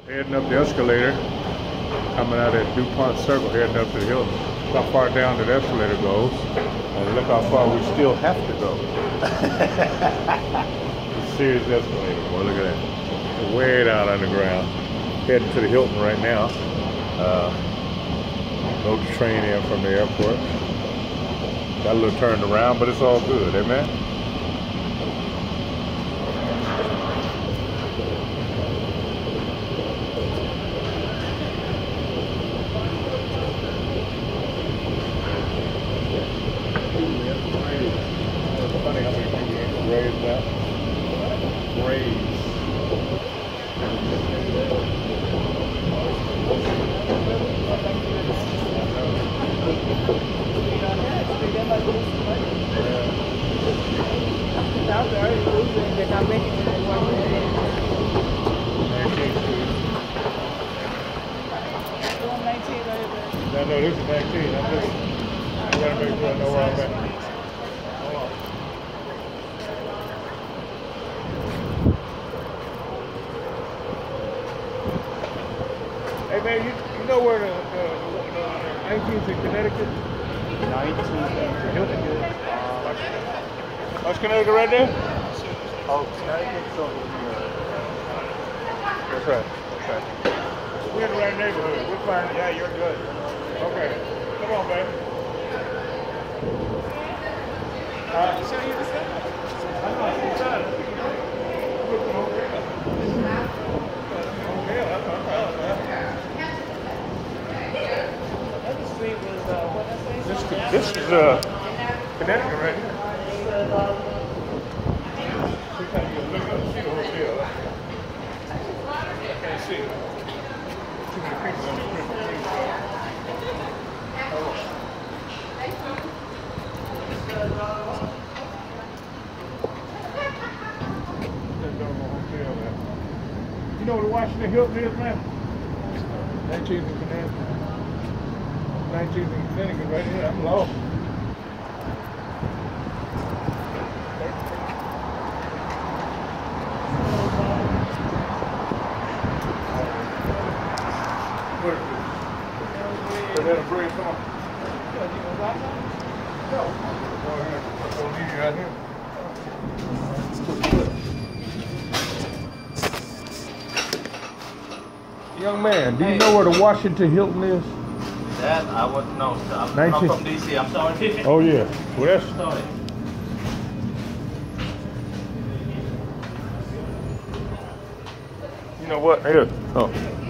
Heading up the escalator, coming out at DuPont Circle, heading up to the Hilton. Look how far down the escalator goes, and look how far we still have to go. It's a serious escalator, boy, look at that. Way down underground. Heading to the Hilton right now. Load the train in from the airport. Got a little turned around, but it's all good, amen? Funny how many people get raised now. Raised. No, this is 19. I'm just, I gotta make sure I know where I'm at. Hold on. Hey man, you know where the 19th in Connecticut? 19th in Connecticut. What's Connecticut right there? Oh, Connecticut's over here. That's right. That's right. We're in the right neighborhood. We're fine. Yeah, you're good. Okay. Come on, baby. Show you the stuff? I know. It's done. Look at the hotel. Hotel. That's what I'm talking about. Other street was, what did I say? This is Connecticut right here. See how you look up and see the hotel. I can't see it. Too many people on the Christmas tree. You know what the Washington Hilton is, man? 19th in Connecticut. 19th in Connecticut right here. I'm lost. Where is it? Is that a bridge? Come on. No. I'll leave you out here. Young man, do you know where the Washington Hilton is? That I wouldn't know, sir. I'm 19. from DC. I'm sorry. Oh yeah. Well, that's Sorry. you know what? Here. Oh.